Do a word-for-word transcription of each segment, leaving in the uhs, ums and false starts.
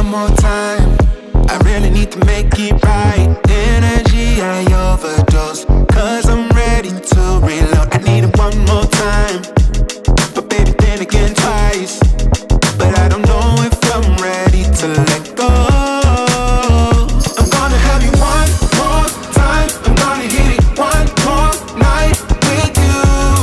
more time. I really need to make it right. Energy I overdose, cause I'm ready to reload. I need it one more time, but baby then again twice. But I don't know if I'm ready to let go. I'm gonna have you one more time. I'm gonna hit it one more night with you,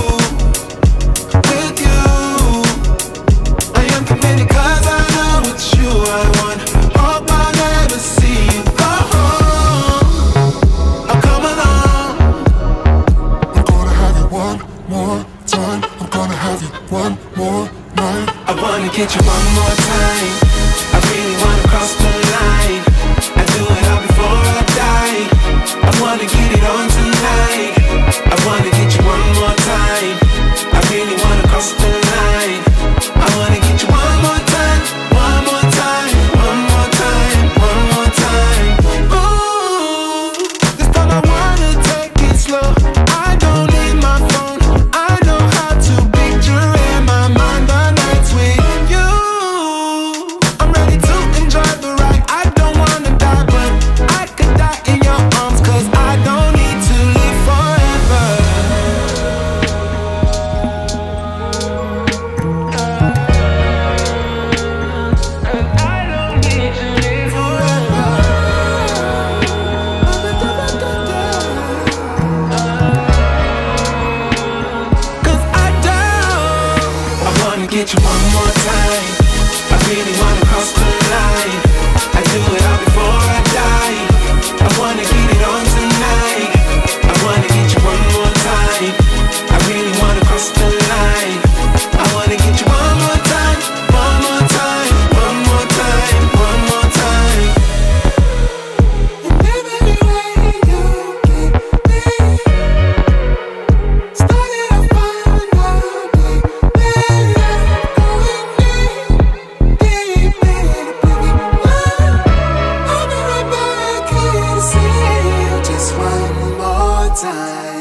with you. I am committed cause I know it's you I want. Hope I'll never see you go home. Oh, come along. I'm gonna have you one more time. I'm gonna have you one more night. I wanna get you one more time. I really wanna cross the line. I do it all before I die. I wanna get it on tonight. I wanna get you one more time. I really wanna cross the line. I wanna get you one more time. One more time. One more time. One more time. Ooh, this time I wanna take it slow. I don't need my phone. I know how to picture in my mind the nights with you. I'm ready to enjoy the ride. I don't wanna die, but I could die in your arms, cause I don't need to live forever. I don't need to live forever. Cause I don't. I wanna get you one more time. I really wanna cross the line. I do it all before I die. I wanna get it on tonight. I wanna get you one more time. I really wanna cross the line. I wanna get you one more time. One more time. One more time. One more time. And every way you get me started a fire now. Then I'm going deep, deep in a boogie love. I'll be right back here to see you just one more time.